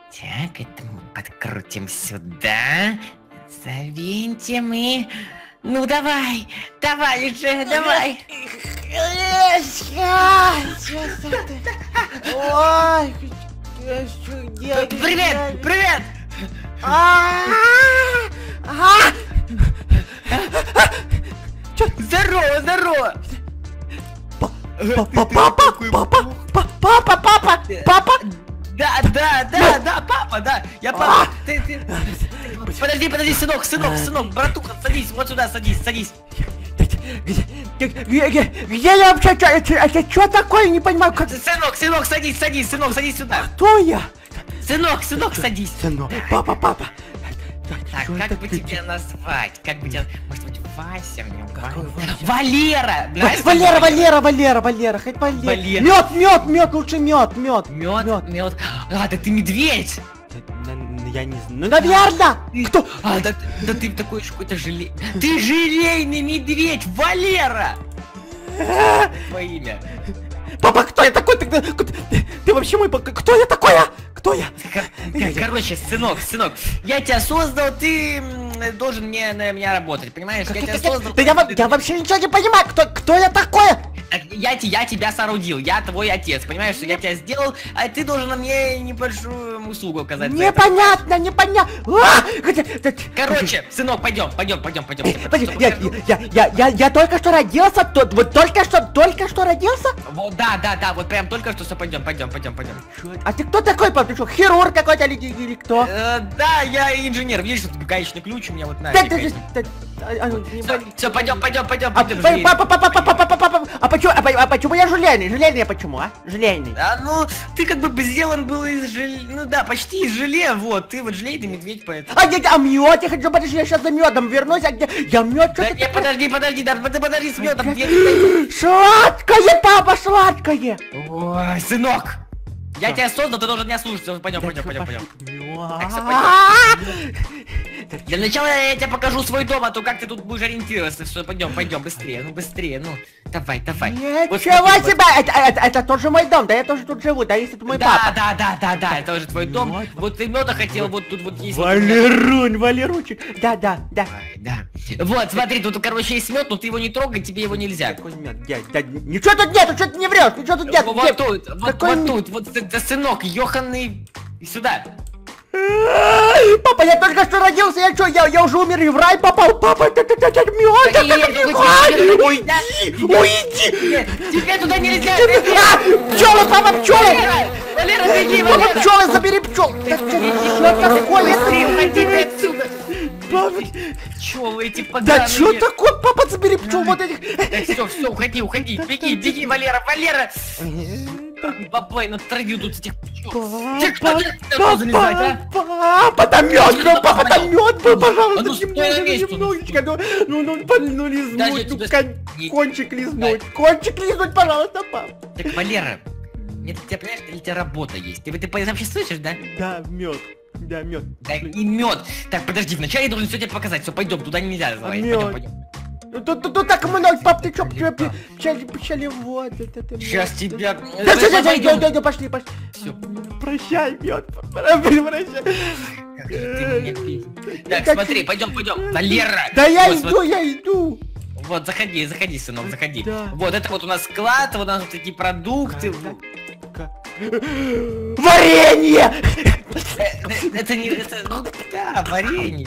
Так, это мы подкрутим сюда. Завинтим и... Ну давай, давай уже, давай. Ой, Привет, привет. Здорово, здорово. Папа! Да, папа, да. Я папа. Подожди, сынок, братуха, садись, вот сюда, садись. Где я вообще? Это что такое? Не понимаю, как... Сынок, садись сюда. Кто я? Сынок, садись. Сынок, папа. Так, Чё как это бы ты- тебя назвать? Как бы тебя... Может быть, Вася? Какой Вася? Валера! Знаешь, Валера, хоть Валера. Мед, лучше мед. Мед. А, да ты медведь! Я не знаю. Ну, наверное. Кто? Да ты такой же какой-то Ты желейный медведь, Валера! Твое имя. Папа, кто я такой тогда? Ты вообще мой... Кто я такой? Кто я? Короче, сынок, я тебя создал, ты должен на меня работать, понимаешь? Я тебя создал. Да я вообще ничего не понимаю. Кто я такой? Я тебя соорудил, я твой отец, понимаешь, что я тебя сделал, а ты должен мне небольшую услугу оказать. Непонятно. Короче, сынок, пойдем. Я только что родился, вот только что родился? Вот, да, вот прям только что, пойдем. А ты кто такой, пап? Ты что, хирург какой-то или кто? Да, я инженер, видишь, тут гаечный ключ у меня вот на. Все, пойдем. А почему я желейный? Желейный почему, а? Желейный. Ну, ты как бы сделан был из желе... Ну да, почти из желе, вот, ты вот желейный медведь, поэтому... А мед, я хочу, подожди, я сейчас за медом вернусь, а где... Я мед, что-то... Да, подожди с медом. Сладкое, папа, сладкое! Ой, сынок! Я тебя создал, ты должен меня слушаться. Пойдем. Для начала я тебе покажу свой дом, а то как ты тут будешь ориентироваться. Все, пойдем, быстрее, ну. Давай. Ничего себе! Это тоже мой дом, да я тоже тут живу, да, если это мой папа. Да, это уже твой дом. Вот ты меда хотел, вот тут вот есть. Валерунчик. Да. Да. Вот, смотри, тут, короче, есть мед, но ты его не трогай, тебе его нельзя. Какой мед? Ничего тут нету, что ты не врешь, ничего тут нет. Вот тут, сынок, ёханый, сюда. Папа, я только что родился, я уже умер и в рай попал. Папа, это мед, уйди! Тебе туда нельзя! Пчелы, папа, пчелы! Валера, беги, Папа, пчелы, забери пчел! Что такое? Уходи ты отсюда! Папа, Пчелы эти поганые! да что такое? Папа, забери пчел вот этих! Да все, уходи, беги, Валера! Бабай, натравил тут этих пчел! Папа, там мед был, пожалуйста, ну, немножечко, ну, лизнуть, кончик лизнуть, пожалуйста, папа. Так, Валера, это тебя, понимаешь, или у тебя работа есть? Ты вообще слышишь, да? Да, мед. Да и мед. Так, подожди, вначале я должен все тебе показать. Все, пойдем, туда нельзя залазить. Пойдем. Тут так много, пап, ты чё, пчелевод, это Сейчас тебя... Да, пошли. Все. Прощай, мед, прощай. Так, смотри, пойдем. Валера! Да я иду. Вот, заходи, сынок, заходи. Да. Вот, это вот у нас склад, вот у нас вот такие продукты. Варенье! Это не... Ну, да, варенье.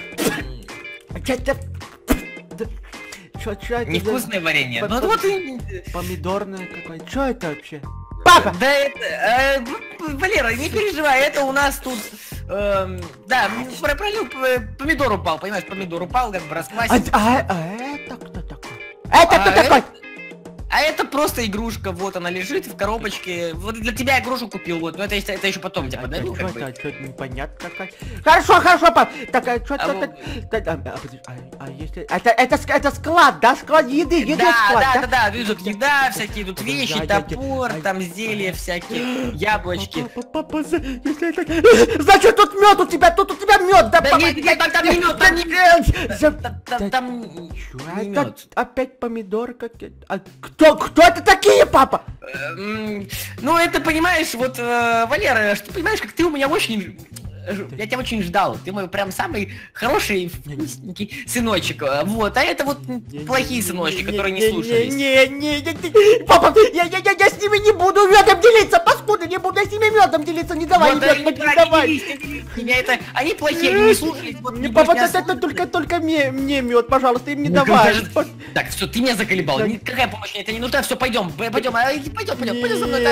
Чё это? Невкусное варенье. Ну вот и... Помидорное какое-то. Чё это вообще? Папа! Да это... Валера, не переживай, это у нас тут... Да, пролил, помидор упал, понимаешь, помидор упал, как бы расквасился. Это кто такой? Это кто такой? А это просто игрушка, вот она лежит в коробочке. Вот для тебя игрушку купил, вот, но это еще потом тебя подарю, как бы. Что-то непонятно какая. Хорошо, пап. Так, что-то... если... Это склад, да? Склад еды, склад, да, вижу, тут еда, всякие тут вещи, топор, там зелья всякие, яблочки. Папа, если это... Значит, тут мед у тебя мед, да, папа? Да там не мед, там не мед. Опять помидор какие-то. Кто это такие, папа? Ну, это, понимаешь, вот, Валера, что понимаешь, как ты у меня очень... Я тебя очень ждал. Ты мой прям самый хороший вкусненький сыночек. Вот, а это вот плохие сыночки, которые не слушались. Не, папа, я с ними не буду медом делиться, паскуда, не буду с ними медом делиться, не давай, Вот, не давай. Они плохие, они не слушались. Вот, Не, папа, это только мне мед, пожалуйста, им не давай. Так, все, ты меня заколебал. Какая помощь мне это не нужна? Все, пойдем, пойдем за мной.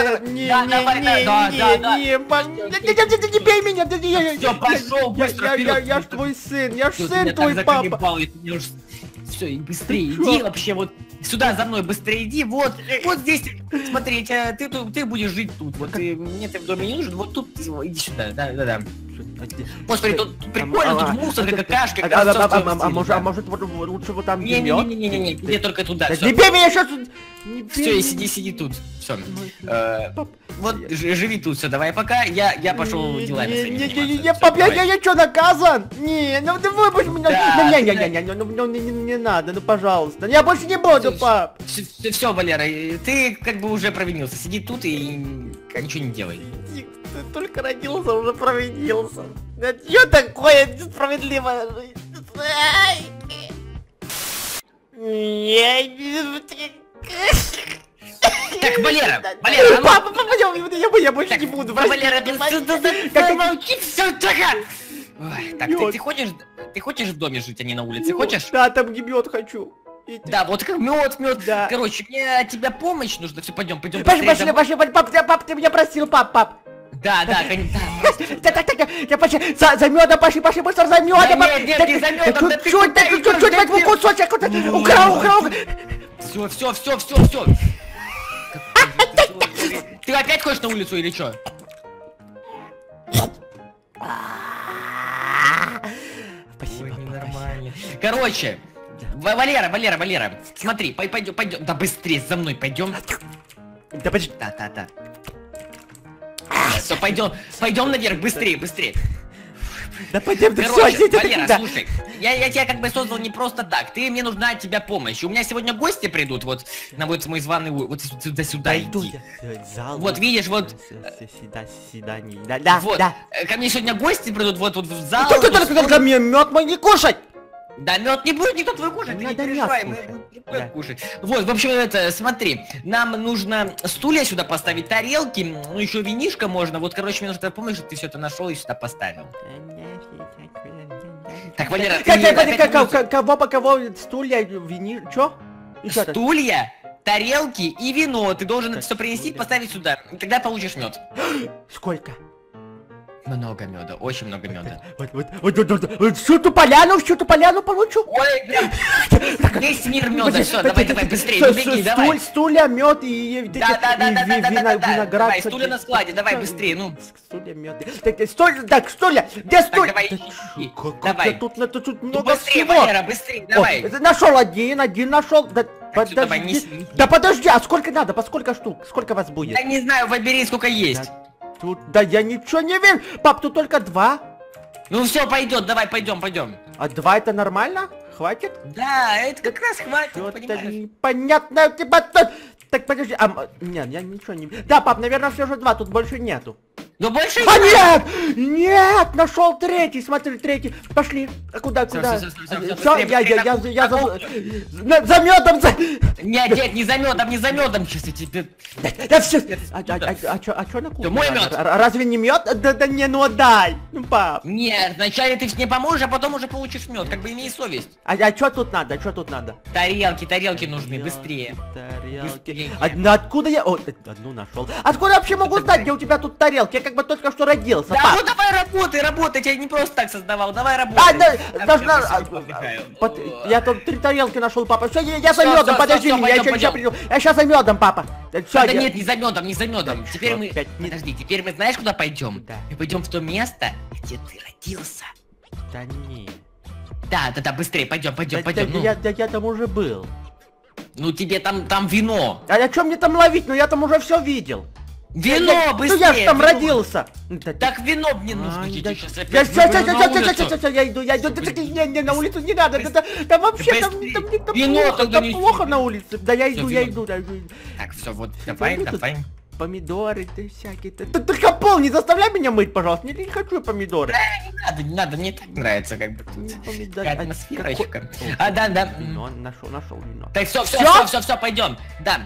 Не бей меня, Все, пошел, быстро вперед. я ж твой сын, я ж сын твой, папа. Все, быстрее иди вообще, вот сюда за мной быстрее иди, вот здесь, смотри, ты будешь жить тут, вот мне ты в доме не нужен, вот тут иди сюда, да. Господи, тут прикольно, тут мусор, какашка, а может лучше вот там где мёд? Не, иди только туда. Не бей меня сейчас! Все, и сиди тут, все. Вот, живи тут, все, давай пока, я пошел делами Не, пап, я что, наказан? Не, ну ты выпусти меня. Не надо, ну пожалуйста. Я больше не буду, пап. Все, Валера, ты как бы уже провинился, сиди тут и ничего не делай. Ты только родился, уже провинился. Что такое несправедливая жизнь? Так, Валера, папа, я больше не буду. Валера, замолчи, все, тихо! Так, ты хочешь в доме жить, а не на улице, хочешь? Да, там мед хочу. Да, вот как мед. Да. Короче, мне от тебя помощь нужна. Все, пойдем. Пошли, пап, ты меня просил, пап. Да, конечно. Так, пошли, за медом пошли, быстро за медом. Нет, не за медом, Чуть-чуть возьму кусочек, украл. Все. Ты опять ходишь на улицу или что? Спасибо, нормально. Короче, Валера, смотри, пойдем. Да быстрее, за мной пойдем. Да почти. Да. Все, пойдем наверх, быстрее. Да пойдем, ты короче, Валера, слушай, я тебя как бы создал не просто так. Мне нужна от тебя помощь. У меня сегодня гости придут, вот на вот мой званый, вот сюда иди. Вот видишь, вот. Да. Вот. Ко мне сегодня гости придут, вот в зал. Что ты сказал, ко мне мед мой не кушать? Да, мед не будет никто твой кушать, ты не переживай, мы будем кушать. Вот, в общем, смотри, нам нужно стулья сюда поставить, тарелки, ну еще винишко можно. Вот, короче, мне нужно помочь, чтобы ты все это нашел и сюда поставил. Так, Валера, кого стулья, винишко, чё? Стулья, тарелки и вино. Ты должен это все принести и поставить сюда. И тогда получишь мед. Сколько? Много меда, очень много меда. Вот всю ту поляну получу. Ой, прям весь мир меда, все, давай, быстрее, беги, давай. Стулья, мед и виноград. Давай, стулья на складе, давай, быстрее, ну. Стулья, мед. Так, стулья, где стулья? Давай. Тут много быстрее, всего. Валера, быстрее, давай. Нашел один нашел. Да подожди, а сколько надо? По сколько штук? Сколько вас будет? Я не знаю, выбери сколько есть. Да я ничего не вижу. Пап, тут только 2. Ну все, пойдет, давай, пойдем. А 2 это нормально? Хватит? Да, это как раз хватит, понимаешь? Непонятно, так, подожди, нет, я ничего не... Да, пап, наверное, все же 2, тут больше нету. Но больше... Нет, нашел 3, смотри, 3. Пошли. А куда? Все, я за медом. Нет, не за медом, сейчас я тебе... Да все. А что на кухне? Мой мед. Разве не мед? Да не, ну отдай. Ну, пап. Нет, вначале ты мне поможешь, а потом уже получишь мед, как бы имей совесть. А что тут надо? Тарелки нужны, быстрее. Тарелки. Откуда я... Одну нашел. Откуда я вообще могу знать, где у тебя тут тарелки? Я как бы только что родился. Да, ну давай работай, я не просто так создавал, давай работай. Я тут 3 тарелки нашел, папа. Все, я за медом, подожди меня, я сейчас за медом, папа. Да нет, не за медом. Теперь мы, подожди, теперь мы знаешь, куда пойдем? Мы пойдем в то место, где ты родился. Да нет. Да, быстрее, пойдем. Я там уже был. Ну тебе там вино. А о чем мне там ловить? Ну я там уже все видел. Вино, Ну я ж там вино. родился. Так вино мне нужно. Ай, Ждите, да- сейчас Я опять сейчас, выберу на улицу. я иду. Не, на улицу не надо. Там вообще, там Вино плохо, тогда там неси. плохо на улице. Да я Всё, иду. вино. Да. Так, все, вот, давай, давай. Помидоры, ты всякие. Только пол не заставляй меня мыть, пожалуйста. Не хочу помидоры. Не надо, мне так нравится, как бы тут. Помидоры. Такая атмосферочка. Какой- А, да. Вино, нашел вино. Так, все, пойдем. Да.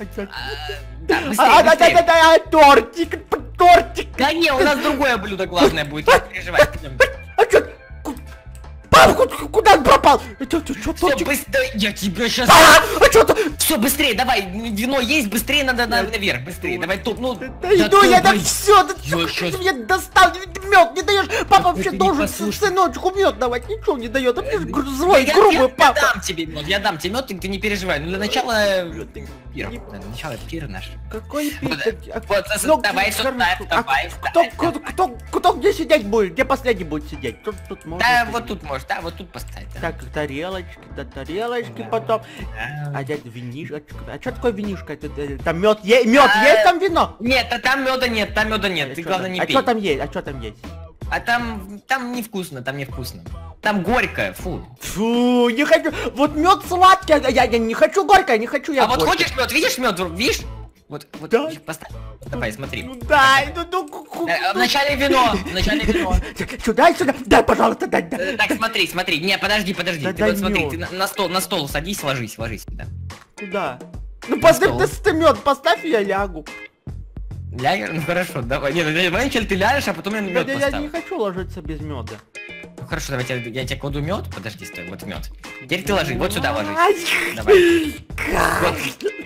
Да, быстрее. Тортик. Да не, у нас другое блюдо главное будет, не переживай. А чё? Папа, куда он пропал? Чё, Все, тортик? быстрее, я тебя сейчас... А чё-то? Все, быстрее, давай, вино есть, быстрее надо наверх, быстрее, давай тут, ну... Да иду я, да давай. все, да Я ты щас- мне достал, мед не даешь, папа вообще ты не должен послушай. сыночку мед давать, ничего не дает, а мне злой, Я грубый папа. дам тебе мед, я дам тебе мед, ты не переживай, ну для начала... Пир, Не- для начала пир наш. Какой Вот, пир? вот, Ну, давай сюда, хорошо. давай, Кто где сидеть будет? Где последний будет сидеть? Тут можно Да, сидеть. вот тут можешь, да, вот тут поставить. да. Так, тарелочки потом. Да. А дядь винишка. А что такое винишка? Там мед есть, там вино? Нет, а там меда нет, ты главное не А пей. что там есть? А что там есть? А там невкусно, Там горько, фу. Фу, не хочу. Вот мед сладкий, я не хочу горькое, не хочу я. А вот горькое. хочешь мед, видишь мед, видишь? Вот, Да. поставь. Давай, смотри. Ну дай, Вначале вино, Сюда, дай, пожалуйста, дай. Так, смотри. Не, подожди. Да Ты дай вот смотри, мёд. ты на стол садись, ложись. Да. Куда? Ну поставь ты мед, поставь, я лягу. Ляг? Ну хорошо, давай. Нет, давай вначале ты ляжешь, а потом я мед Я не поставлю. хочу ложиться без меда. Ну хорошо, давай я тебе кладу мед. Подожди, стой, вот мед. Теперь ты ложи, вот сюда ложись. Ай, Давай. Вот.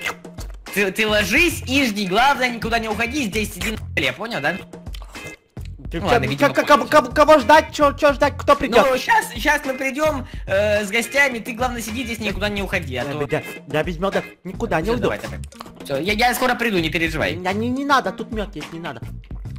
Ты ложись и жди, главное никуда не уходи, здесь сиди на столе, понял, да? Ты ладно, видимо, кого ждать? Чё ждать? Кто придет? Ну, сейчас мы придем с гостями, ты главное сиди здесь, никуда не уходи, а то... Я без меда никуда не Всё, уйду. давай. Всё, я скоро приду, не переживай. Не надо, тут мед есть, не надо.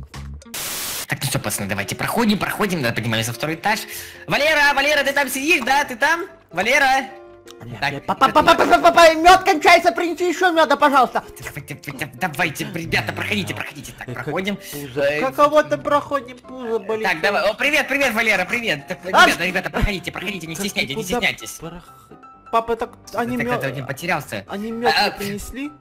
Так, ну все, пацаны, давайте проходим, да, поднимаемся на второй этаж. Валера, ты там сидишь, да? Ты там? Валера? Так, Папа, мед кончается, принеси еще меда, пожалуйста. давайте, ребята, проходите. Так, проходим. Какого-то проходим, пузо болит. Так, давай. О, привет, Валера, привет. Так, ребята, проходите, не стесняйтесь. Папа, так они Так, мед... один потерялся. Они мед не принесли?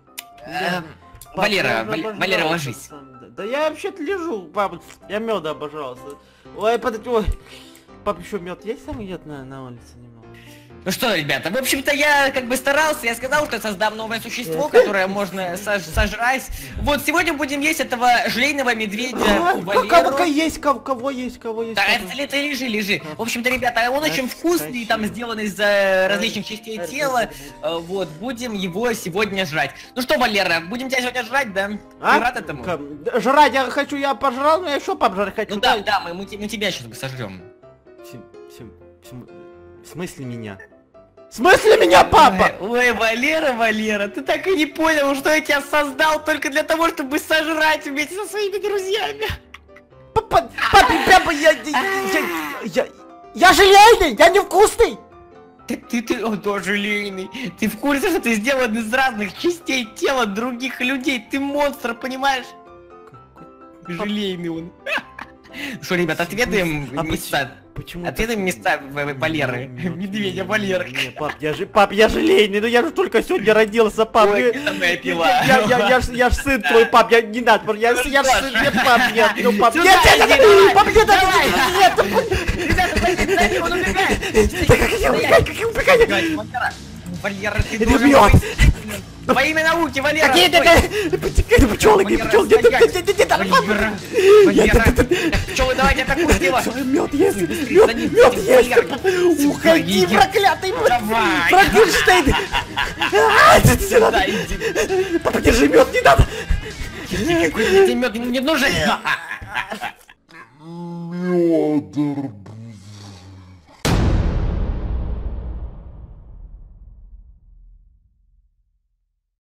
Валера, Папа, я Валера, обожрался ложись. сам, да. Да я вообще-то лежу, папа, я меда обожрался. Ой, подожди, ой. Папа, еще мед есть там где-то на улице немного? Ну что, ребята, в общем-то я как бы старался, я сказал, что создам новое существо, которое можно сожрать. Вот сегодня будем есть этого желейного медведя. Кого есть? Да, это лежи. В общем-то, ребята, он очень вкусный, там сделан из различных частей тела. Вот, будем его сегодня жрать. Ну что, Валера, будем тебя сегодня жрать, да? Ты рад этому? Жрать я хочу, я пожрал, но я еще пожрать хочу. Ну да, мы тебя сейчас сожрем. В смысле меня? В смысле меня, папа? Ой, Валера, ты так и не понял, что я тебя создал только для того, чтобы сожрать вместе со своими друзьями. Папа, я желейный, я невкусный. Ты тоже желейный. Ты в курсе, что ты сделан из разных частей тела других людей? Ты монстр, понимаешь? Желейный он. Что, ребят, отведаем места. Почему? Отведаем места Валеры. Медведя Валеры. Пап, я желейный, но я же только сегодня родился, пап. Ой, это моя пила. Я ж сын твой, пап, я не надо, я ж сын, нет, пап, нет, ну пап, Сюда нет, иди, пап, нет, Ребята, смотри, он убегает. как я убегаю? Валера, ты Это должен мёд. быть... Во имя науки, Валера! Какие ты пчелы, Пчелы, давайте атакуйте его! мед есть, мед есть, уходи, проклятый, Давай! Франкенштейн! Папа, держи мед, не надо! Какой тебе мед не нужен? Мёдр